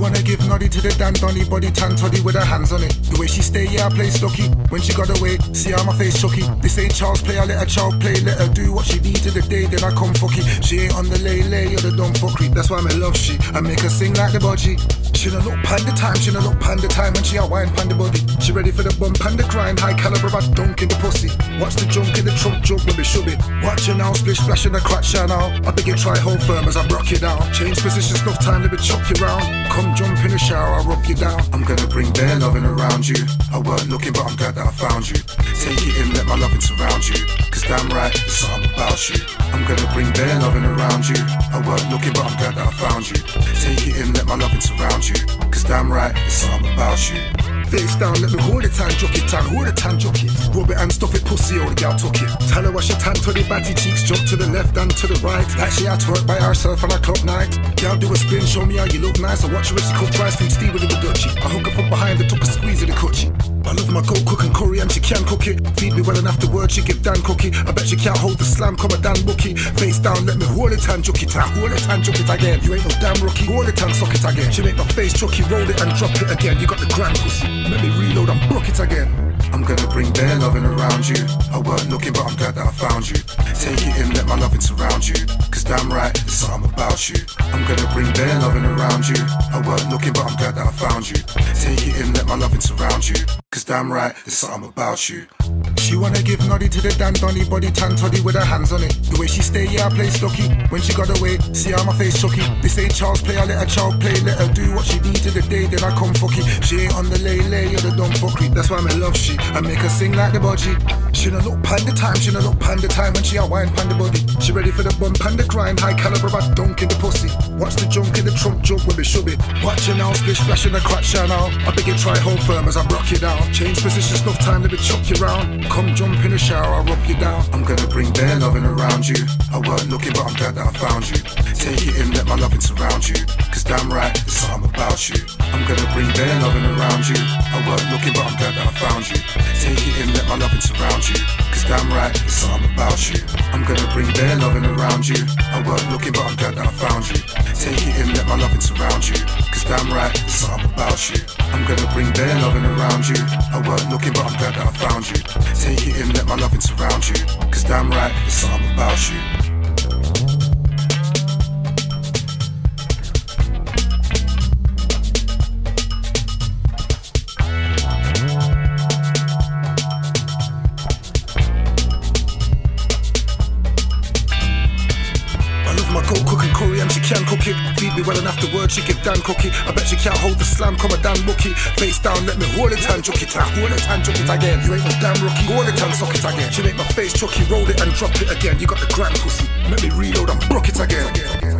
wanna give noddy to the Dan Donny, body tan toddy with her hands on it. The way she stay, yeah, I play stocky. When she got away, see how my face chucky. This ain't child's play, I let her child play. Let her do what she need to the day, then I come fucky. She ain't on the lay, or the dumb fuckery. That's why I love she. I make her sing like the budgie. She don't look pan the time, she don't look pan the time. When she a wine pan the body. She ready for the bump and the grind. High caliber, but dunk in the pussy. Watch the junk in the trunk, joke when we shove it. Watch her now, splish splash in the crack channel. I begin try hold firm as I rock you down. Change positions, enough time, let me chuck you round. Come jump in the shower, I'll rub you down. I'm gonna bring bare loving around you. I weren't looking, but I'm glad that I found you. Take it in, let my loving surround you. Cause damn right, it's something about you. I'm gonna bring bare loving around you. I weren't looking, but I'm glad that I found you. Take it in, let my loving surround you. Cause damn right, it's something about you. Face down, let me hold it and jock it and hold it and jock it. Rub it and stop it, pussy, or the gal took it. Tell her what she tan to the batty cheeks, jump to the left and to the right. Like she had to work by herself on a club night. Gal do a spin, show me how you look nice. I watch her as she cook rice and Steve with the dutchie. I hook her from behind and took a squeeze of the coochie. I love my go cooking curry and she can cook it. Feed me well enough to word, she give Dan cookie. I bet she can't hold the slam, come a Dan bookie. Face down, let me hold it and jock it, hold it and jock it again. You ain't no damn rookie, hold it and suck it again. She make my face chucky, roll it and drop it again. You got the grand pussy, let me reload and broke it again. I'm gonna bring bare loving around you. I weren't looking, but I'm glad that I found you. Take it in, let my loving surround you. Cause damn right, it's something about you. I'm gonna bring bare loving around you. I weren't looking, but I'm glad that I found you. Take it in, let my loving surround you. Cause damn right, there's something about you. She wanna give noddy to the Dan Donny, body tan toddy with her hands on it. The way she stay, yeah, I play stocky. When she got away, see how my face chucky. This ain't child's play, I let her child play. Let her do what she need to the day, then I come fucky. She ain't on the lay, or the dumb fuckery. That's why I love she. I make her sing like the budgie. She don't look pan the time, she don't look pan the time. When she a wine pan the body. She ready for the bump and the grind. High caliber, but dunk in the pussy. Watch the junk in the trunk, joke when we shove it. Watch her now, splish splash in the crack channel. I begin try hold firm as I rock you down. Change positions, enough time, let me chuck you round. Come jump in the shower, I'll rub you down. I'm gonna bring bare loving around you. I weren't looking, but I'm glad that I found you. Take it in, let my loving surround you. Cause damn right, it's something about you. I'm gonna bring bare loving around you. I weren't looking, but I'm glad that I found you. Take it in, let my loving surround you. Cause damn right, it's something about you. I'm gonna bring bare loving around you. I weren't looking, but I'm glad that I found you. Take it in, let my loving surround you. Cause damn right, it's something about you. I'm gonna bring bare loving around you. I weren't looking, but I'm glad that I found you. Take it in, let my loving surround you. Cause damn right, it's something about you. Cooking curry and she can cook it. Feed me well enough to word, she give Dan cookie. I bet she can't hold the slam, come a Dan bookie. Face down, let me hold it and jock it, hold it and jock it again. You ain't no damn rookie, hold it and suck it again. She make my face chucky, roll it and drop it again. You got the grand pussy, let me reload and broke it again.